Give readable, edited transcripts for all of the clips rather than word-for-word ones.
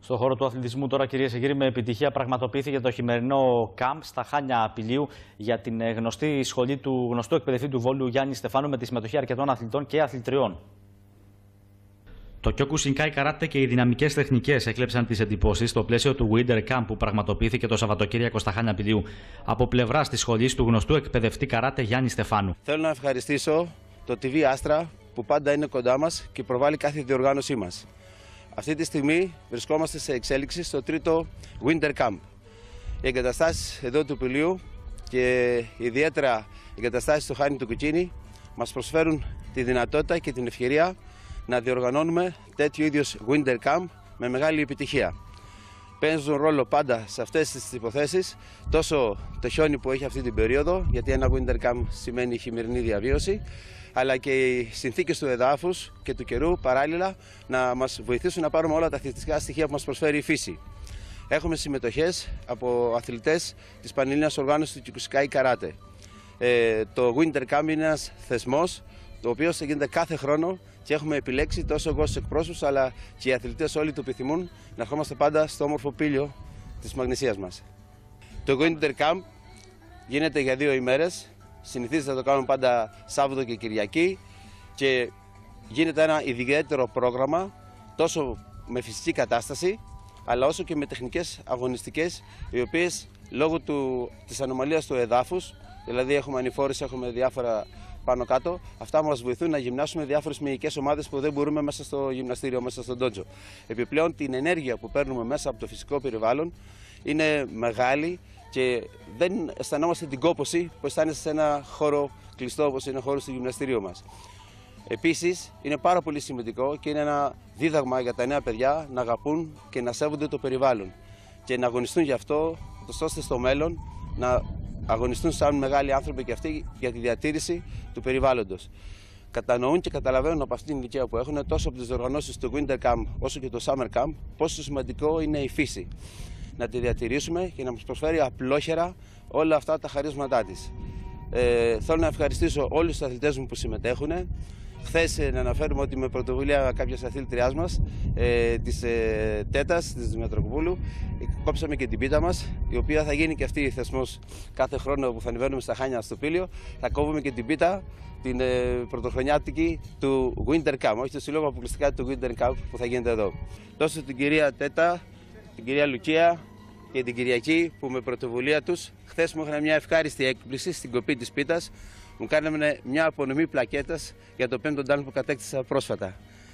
Στον χώρο του αθλητισμού τώρα, κυρίες και κύριοι, με επιτυχία πραγματοποιήθηκε το χειμερινό κάμπ στα Χάνια Πηλίου για την γνωστή σχολή του γνωστού εκπαιδευτή του Βόλου Γιάννη Στεφάνου, με τη συμμετοχή αρκετών αθλητών και αθλητριών. Το Kyokushinkai Karate και οι δυναμικές τεχνικές έκλεψαν τις εντυπώσεις στο πλαίσιο του Winter Camp που πραγματοποιήθηκε το Σαββατοκύριακο στα Χάνια Πηλίου από πλευράς της σχολής του γνωστού εκπαιδευτή καράτε Γιάννη Στεφάνου. Θέλω να ευχαριστήσω το TV Astra που πάντα είναι κοντά μας και προβάλλει κάθε διοργάνωσή μας. Αυτή τη στιγμή βρισκόμαστε σε εξέλιξη στο τρίτο Winter Camp. Οι εγκαταστάσεις εδώ του Πηλίου και ιδιαίτερα οι εγκαταστάσεις στο Χάνι του Κουκκίνη μας προσφέρουν τη δυνατότητα και την ευκαιρία να διοργανώνουμε τέτοιου είδους Winter Camp με μεγάλη επιτυχία. Παίζουν ρόλο πάντα σε αυτές τις υποθέσεις τόσο το χιόνι που έχει αυτή την περίοδο, γιατί ένα Winter Camp σημαίνει χειμερινή διαβίωση, αλλά και οι συνθήκες του εδάφους και του καιρού παράλληλα να μας βοηθήσουν να πάρουμε όλα τα αθλητικά στοιχεία που μας προσφέρει η φύση. Έχουμε συμμετοχές από αθλητές της Πανελλήνιας Οργάνωσης του Kyokushinkai Karate. Το Winter Camp είναι ένας θεσμός, το οποίο γίνεται κάθε χρόνο και έχουμε επιλέξει τόσο εγώ στους εκπρόσωπους, αλλά και οι αθλητές όλοι το επιθυμούν να ερχόμαστε πάντα στο όμορφο Πήλιο της Μαγνησίας μας. Το Winter Camp γίνεται για 2 ημέρες. Συνηθίζεται να το κάνουμε πάντα Σάββατο και Κυριακή και γίνεται ένα ιδιαίτερο πρόγραμμα τόσο με φυσική κατάσταση αλλά όσο και με τεχνικές αγωνιστικές, οι οποίες λόγω της ανομαλίας του εδάφους, δηλαδή έχουμε ανηφόρηση, έχουμε διάφορα πάνω κάτω, αυτά μας βοηθούν να γυμνάσουμε διάφορες μυϊκές ομάδες που δεν μπορούμε μέσα στο γυμναστήριο, μέσα στον ντότζο. Επιπλέον την ενέργεια που παίρνουμε μέσα από το φυσικό περιβάλλον είναι μεγάλη και δεν αισθανόμαστε την κόπωση που αισθάνεσαι σε ένα χώρο κλειστό όπως είναι ο χώρος του γυμναστηρίου μας. Επίσης, είναι πάρα πολύ σημαντικό και είναι ένα δίδαγμα για τα νέα παιδιά να αγαπούν και να σέβονται το περιβάλλον και να αγωνιστούν γι' αυτό, ώστε στο μέλλον να αγωνιστούν σαν μεγάλοι άνθρωποι και αυτοί για τη διατήρηση του περιβάλλοντος. Κατανοούν και καταλαβαίνουν από αυτή την ηλικία που έχουν, τόσο από τις διοργανώσεις του Winter Camp όσο και του Summer Camp, πόσο σημαντικό είναι η φύση. Να τη διατηρήσουμε και να μας προσφέρει απλόχερα όλα αυτά τα χαρίσματά της. Θέλω να ευχαριστήσω όλους τους αθλητές μου που συμμετέχουν. Χθες να αναφέρουμε ότι με πρωτοβουλία κάποιας αθλήτριάς μας, της Τέτας, της Δημητρακοπούλου, κόψαμε και την πίτα μας, η οποία θα γίνει και αυτή η θεσμός κάθε χρόνο που θα ανεβαίνουμε στα Χάνια στο Πήλιο. Θα κόβουμε και την πίτα, την πρωτοχρονιάτικη του Winter Camp, όχι το συλλόγο αποκλειστικά του Winter Camp που θα γίνεται εδώ. Τόσο την κυρία Τέτα, την κυρία Λουκία και την Κυριακή που με πρωτοβουλία τους χθες μου είχαν μια ευχάριστη έκπληξη στην κοπή της πίτας. Μου κάναμε μια απονομή πλακέτας για το 5ο ντάν που κατέκτησα πρόσφατα.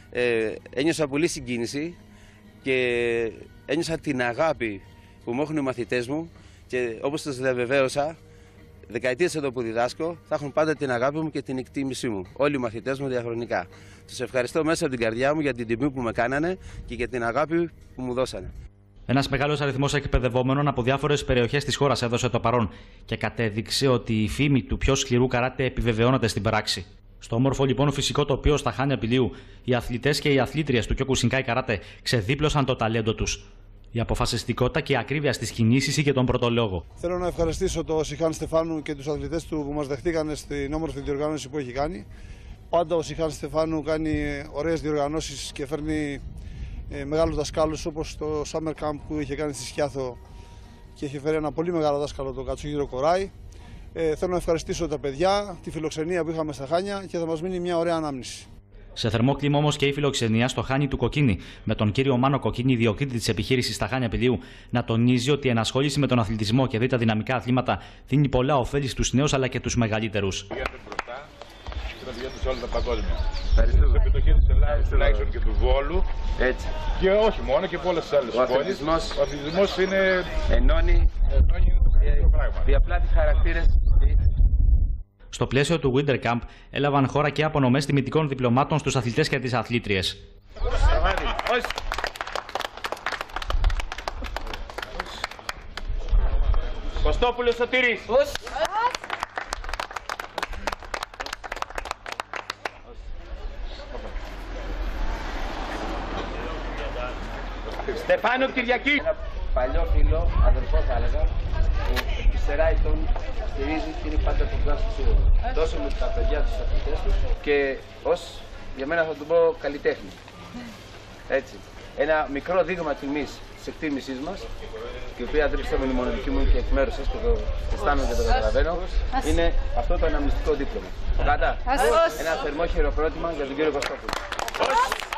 Ένιωσα πολύ συγκίνηση και ένιωσα την αγάπη που μου έχουν οι μαθητές μου και όπως τους διαβεβαίωσα, δεκαετίες εδώ που διδάσκω, θα έχουν πάντα την αγάπη μου και την εκτίμησή μου. Όλοι οι μαθητές μου διαχρονικά. Τους ευχαριστώ μέσα από την καρδιά μου για την τιμή που με κάνανε και για την αγάπη που μου δώσανε. Ένας μεγάλος αριθμός εκπαιδευόμενων από διάφορες περιοχές της χώρας έδωσε το παρόν και κατέδειξε ότι η φήμη του πιο σκληρού καράτε επιβεβαιώνεται στην πράξη. Στο όμορφο λοιπόν φυσικό τοπίο στα Χάνια Πηλίου, οι αθλητές και οι αθλήτριες του Kyokushinkai Karate ξεδίπλωσαν το ταλέντο τους. Η αποφασιστικότητα και η ακρίβεια στις κινήσεις είχε τον πρώτο λόγο. Θέλω να ευχαριστήσω τον Γιάννη Στεφάνου και τους αθλητές του που μας δεχτήκαν στην όμορφη διοργάνωση που έχει κάνει. Πάντα ο Γιάννη Στεφάνου κάνει ωραίες διοργανώσεις και φέρνει μεγάλους δασκάλους, όπως το Summer Camp που είχε κάνει στη Σκιάθο και είχε φέρει ένα πολύ μεγάλο δάσκαλο, τον Κατσούγυρο Κοράη. Θέλω να ευχαριστήσω τα παιδιά, τη φιλοξενία που είχαμε στα Χάνια και θα μας μείνει μια ωραία ανάμνηση. Σε θερμό κλίμα όμως και η φιλοξενία στο Χάνι του Κοκκίνη, με τον κύριο Μάνο Κοκκίνη, ιδιοκτήτη της επιχείρησης στα Χάνια Πηλίου, να τονίζει ότι η ενασχόληση με τον αθλητισμό και τα δυναμικά αθλήματα δίνει πολλά ωφέλη στους νέους αλλά και τους μεγαλύτερους. Σε όλα τα παγκόσμια. Ευχαριστούμε. Στην επιτοχή της Ελλάδας τουλάχιστον και του Βόλου. Έτσι. Και όχι μόνο και πολλές άλλες πόλεις. Ο αθλητισμός είναι. Ενώνει το πράγμα. Διαπλάττει χαρακτήρες. Στο πλαίσιο του Winter Camp έλαβαν χώρα και απονομές τιμητικών διπλωμάτων στους αθλητές και τις αθλήτριες. Κωστόπουλος Σωτήρης. Στεφάνο Κυριακή. Ένα παλιό φίλο, αδερφό θα έλεγα, που επί σειρά ετών στηρίζει και είναι πάντα κοντά στο σύλλογο. Τόσο με τα παιδιά τους, αθλητές τους και ως, για μένα θα του πω, καλλιτέχνη. Έτσι. ένα μικρό δείγμα τιμής της εκτίμησής μας, η οποία δεν πιστεύω είναι η μοναδική μου και εκ μέρους σας, και το αισθάνομαι και το καταλαβαίνω, είναι αυτό το αναμνηστικό δίπλωμα. Κατά. Ένα θερμό χειροκρότημα για τον κύριο Κωστόπουλο.